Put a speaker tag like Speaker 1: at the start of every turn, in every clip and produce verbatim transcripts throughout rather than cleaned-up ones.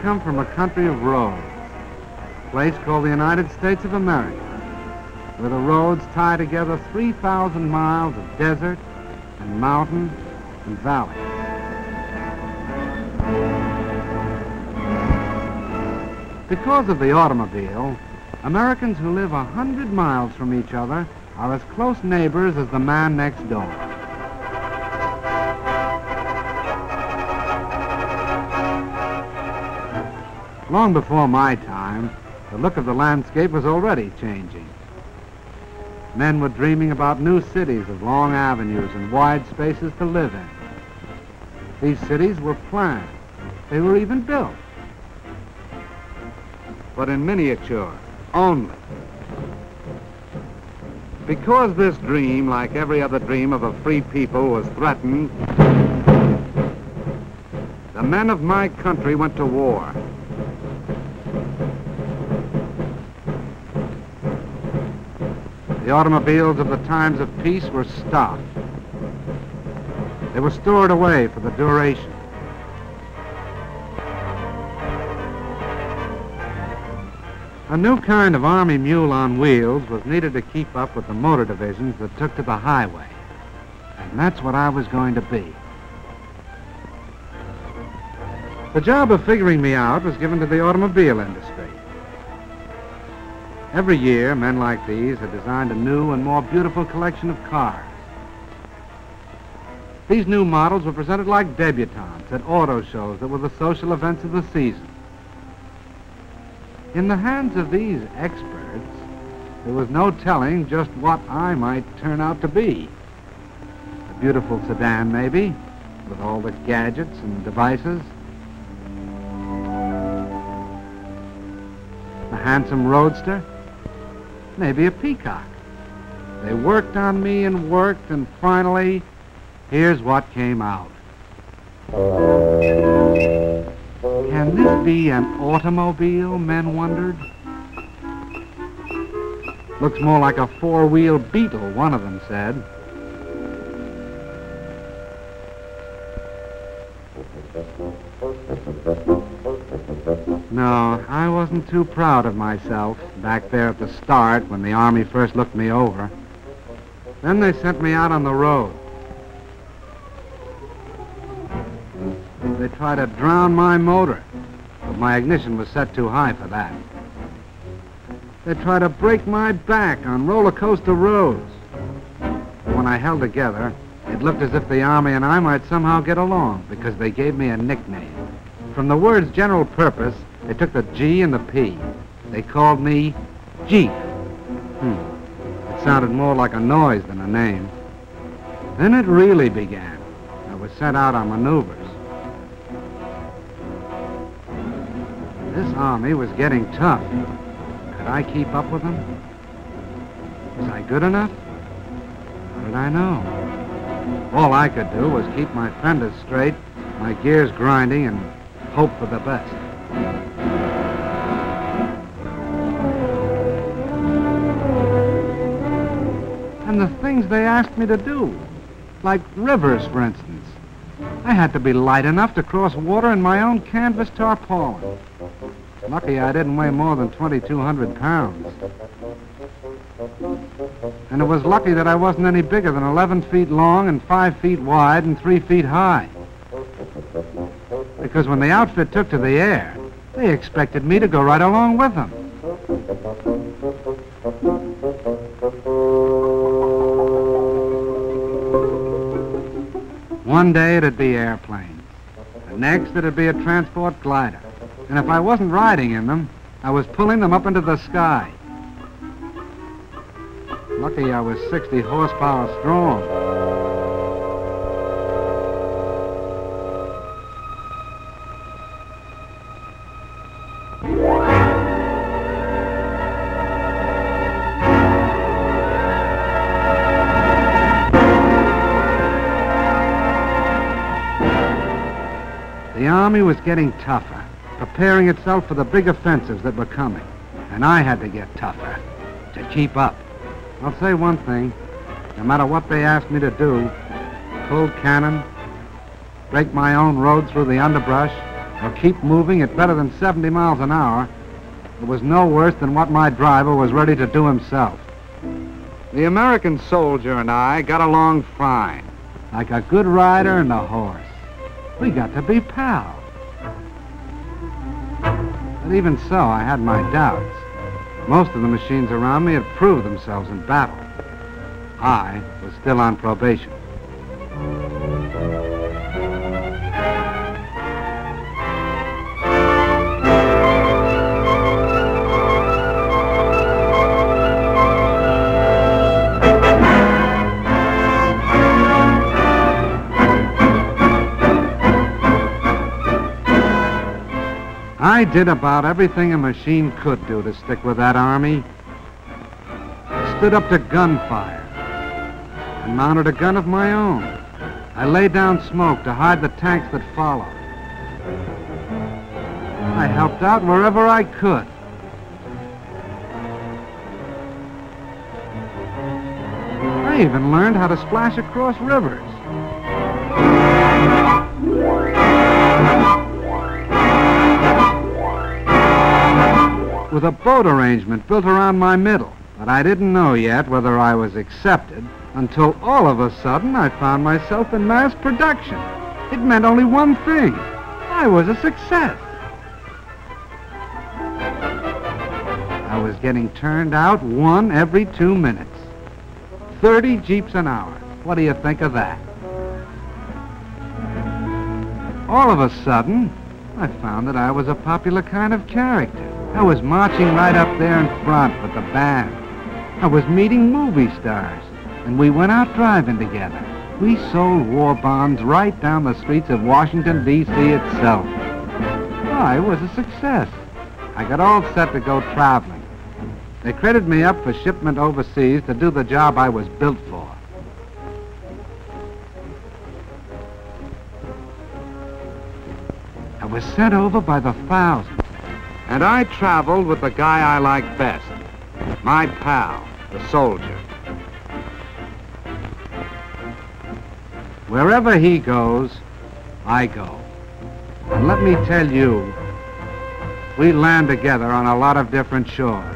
Speaker 1: come from a country of roads, a place called the United States of America, where the roads tie together three thousand miles of desert and mountain and valley. Because of the automobile, Americans who live a hundred miles from each other are as close neighbors as the man next door. Long before my time, the look of the landscape was already changing. Men were dreaming about new cities of long avenues and wide spaces to live in. These cities were planned. They were even built. But in miniature, only. Because this dream, like every other dream of a free people, was threatened, the men of my country went to war. The automobiles of the times of peace were stopped. They were stored away for the duration. A new kind of army mule on wheels was needed to keep up with the motor divisions that took to the highway. And that's what I was going to be. The job of figuring me out was given to the automobile industry. Every year, men like these had designed a new and more beautiful collection of cars. These new models were presented like debutantes at auto shows that were the social events of the season. In the hands of these experts, there was no telling just what I might turn out to be. A beautiful sedan, maybe, with all the gadgets and devices. A handsome roadster. Maybe a peacock. They worked on me and worked, and finally, here's what came out. Can this be an automobile, men wondered? Looks more like a four-wheel Beetle, one of them said. No, I wasn't too proud of myself back there at the start when the Army first looked me over. Then they sent me out on the road. They tried to drown my motor, but my ignition was set too high for that. They tried to break my back on roller coaster roads. But when I held together, it looked as if the Army and I might somehow get along, because they gave me a nickname. From the words general purpose, they took the G and the P. They called me Jeep. Hmm. It sounded more like a noise than a name. Then it really began. I was sent out on maneuvers. This Army was getting tough. Could I keep up with them? Was I good enough? How did I know? All I could do was keep my fenders straight, my gears grinding, and hope for the best. And the things they asked me to do, like rivers, for instance. I had to be light enough to cross water in my own canvas tarpaulin. Lucky I didn't weigh more than twenty-two hundred pounds. And it was lucky that I wasn't any bigger than eleven feet long and five feet wide and three feet high. Because when the outfit took to the air, they expected me to go right along with them. One day it'd be airplanes. The next it'd be a transport glider. And if I wasn't riding in them, I was pulling them up into the sky. Lucky I was sixty horsepower strong. The Army was getting tougher, preparing itself for the big offensives that were coming. And I had to get tougher to keep up. I'll say one thing. No matter what they asked me to do, pull cannon, break my own road through the underbrush, or keep moving at better than seventy miles an hour, it was no worse than what my driver was ready to do himself. The American soldier and I got along fine, like a good rider and a horse. We got to be pals. But even so, I had my doubts. Most of the machines around me had proved themselves in battle. I was still on probation. I did about everything a machine could do to stick with that army. I stood up to gunfire and mounted a gun of my own. I laid down smoke to hide the tanks that followed. I helped out wherever I could. I even learned how to splash across rivers. With a boat arrangement built around my middle. But I didn't know yet whether I was accepted until all of a sudden I found myself in mass production. It meant only one thing. I was a success. I was getting turned out one every two minutes. thirty jeeps an hour. What do you think of that? All of a sudden, I found that I was a popular kind of character. I was marching right up there in front with the band. I was meeting movie stars, and we went out driving together. We sold war bonds right down the streets of Washington, D C itself. I was a success. I got all set to go traveling. They credit me up for shipment overseas to do the job I was built for. I was sent over by the thousands. And I traveled with the guy I like best, my pal, the soldier. Wherever he goes, I go. And let me tell you, we land together on a lot of different shores.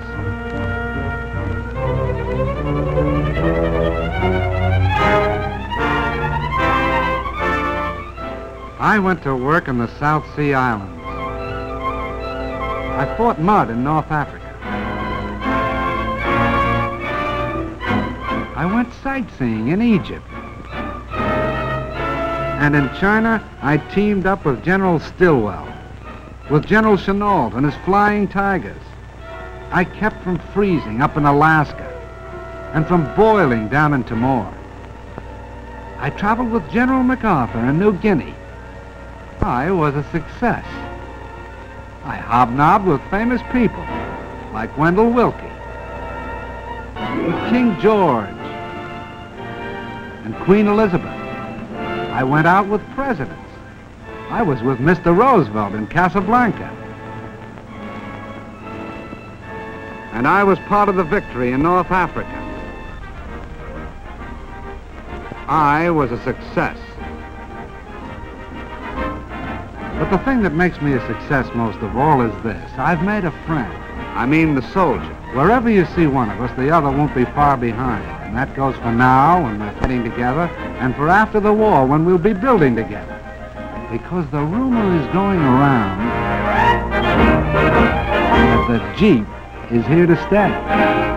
Speaker 1: I went to work in the South Sea Islands. I fought mud in North Africa. I went sightseeing in Egypt. And in China, I teamed up with General Stilwell, with General Chennault and his Flying Tigers. I kept from freezing up in Alaska and from boiling down in Timor. I traveled with General MacArthur in New Guinea. I was a success. I hobnobbed with famous people, like Wendell Willkie, with King George, and Queen Elizabeth. I went out with presidents. I was with Mister Roosevelt in Casablanca. And I was part of the victory in North Africa. I was a success. But the thing that makes me a success most of all is this. I've made a friend. I mean the soldier. Wherever you see one of us, the other won't be far behind. And that goes for now, when we're fighting together, and for after the war, when we'll be building together. Because the rumor is going around that the Jeep is here to stay.